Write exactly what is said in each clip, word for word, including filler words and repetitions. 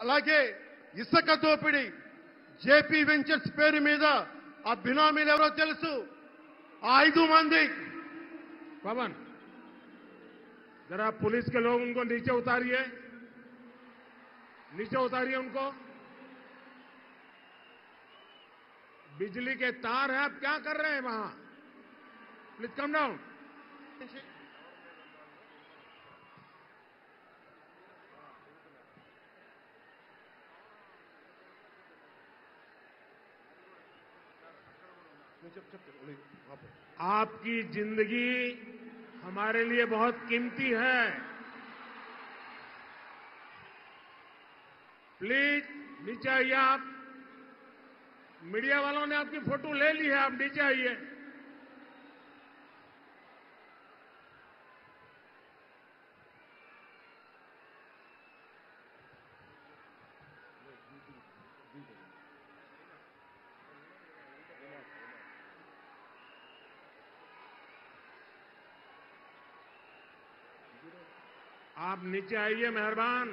అలాగే ఇసుక దోపిడీ జేపీ వెంచర్స్ పేరు మీద ఆ బినామీలు ఎవరో తెలుసు ఆ ఐదు మంది पवन जरा पुलिस के लोग उनको नीचे उतारिए नीचे उतारिए उनको बिजली के तार हैं आप क्या कर रहे हैं वहां प्लीज कम डाउन आपकी जिंदगी हमारे लिए बहुत कीमती है प्लीज नीचे आइए आप मीडिया वालों ने आपकी फोटो ले ली है आप नीचे आइए आप नीचे आइए मेहरबान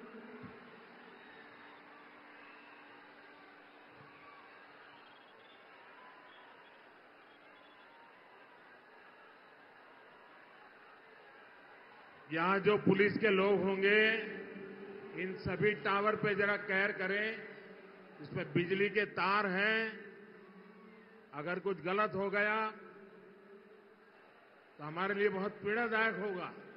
यहां जो पुलिस के लोग होंगे इन सभी टावर पे जरा कहर करें इसमें बिजली के तार हैं अगर कुछ गलत हो गया तो हमारे लिए बहुत पीड़ादायक होगा